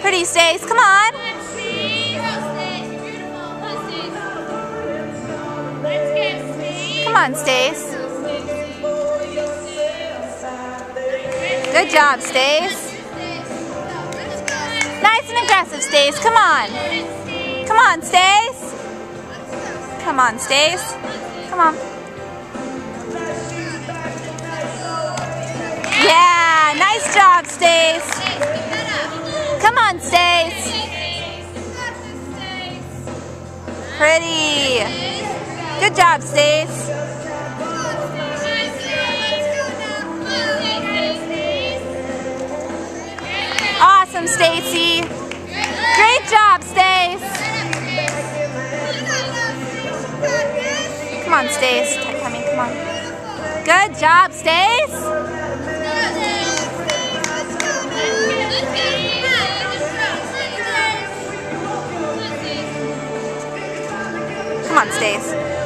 Pretty, Stace. Come on. Come on, Stace. Good job, Stace. Nice and aggressive, Stace. Come on. Come on, Stace. Come on, Stace. Come on. Yeah, nice job, Stace. Come on, Stace. Pretty. Good job, Stace. Awesome, Stacy. Great job, Stace. Come on, Stace. Coming, come on. Good job, Stace. Come on, Stace.